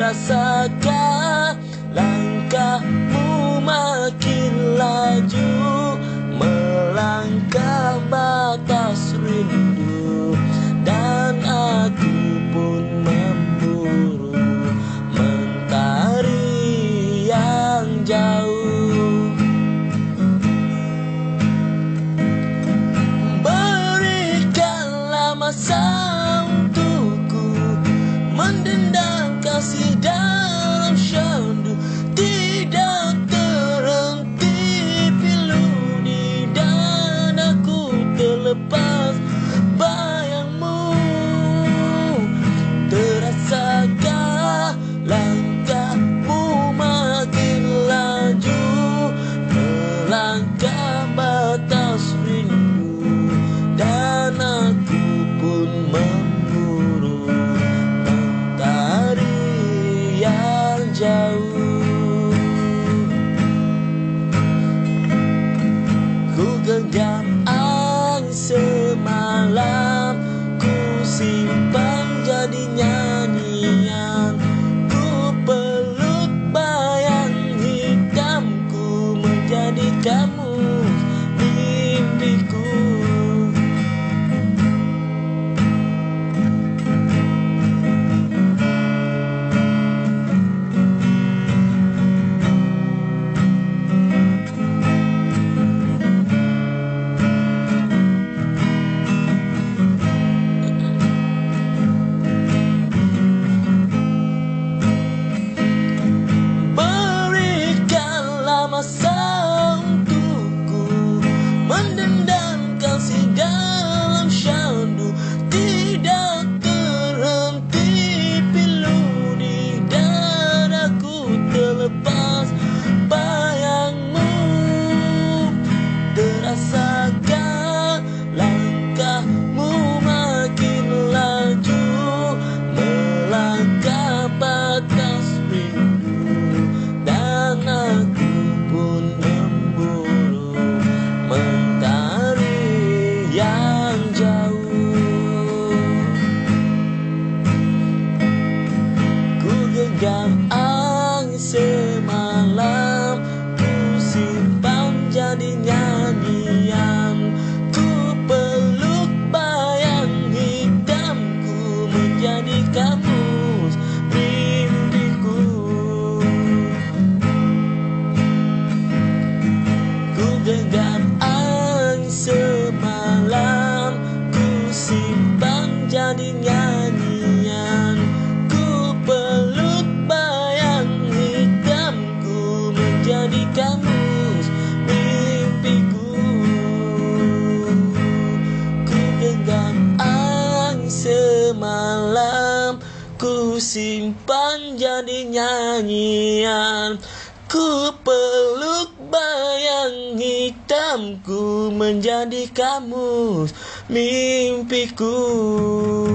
terasakah langkahmu makin laju melangkah batas rindu, dan aku pun memburu mentari yang jauh. Berikanlah masa untukku mendendam kasih dalam syahdu, tidak terhenti pilu di dadaku terlepas bayangmu. Terasakah langkahmu makin laju melangkah batas rindu, dan aku pun memburu mentari yang jauh. Ku genggam angin semalam, ku simpan jadi nyanyian, ku peluk bayang hitamku menjadi kamu mimpiku. Masa untukku mendendam kasih dalam syahdu, tidak terhenti pilu di dadaku terlepas bayangmu. Terasakah langkahmu makin laju melangkah batas rindu, dan aku pun memburu mentari yang jauh. Ku genggam angin semalam, ku simpan jadi nyanyian, ku peluk bayang hitamku menjadi kamus mimpiku. Genggam angin semalam, ku simpan jadi nyanyian, ku peluk bayang hitamku menjadi kamus mimpiku. Ku genggam angin semalam, ku simpan jadi nyanyian, ku peluk bayang hitamku menjadi kamus mimpiku.